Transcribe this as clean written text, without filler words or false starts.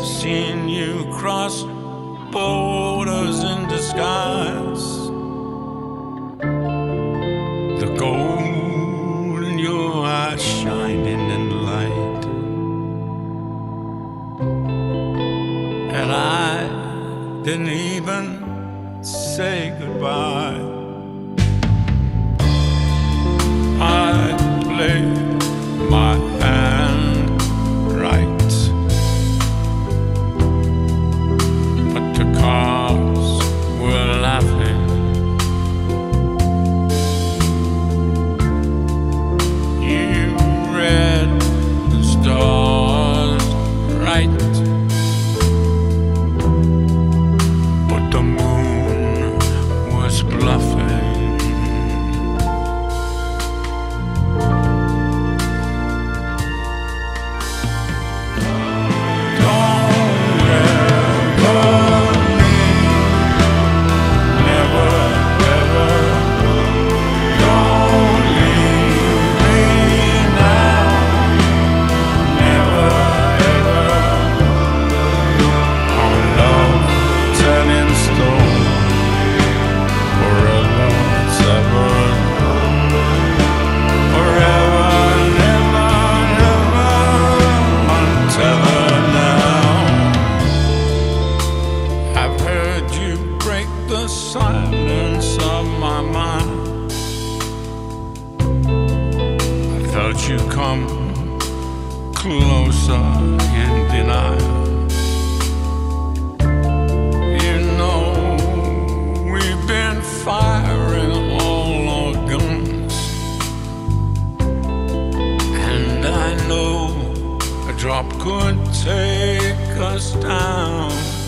seen you cross borders in disguise. The gold in your eyes shining in the light, and I didn't even say goodbye. I played my hand right, but the cards were laughing. You read the stars right, but the moon was bluffing. The silence of my mind, I felt you come closer in denial. You know we've been firing all our guns, and I know a drop could take us down.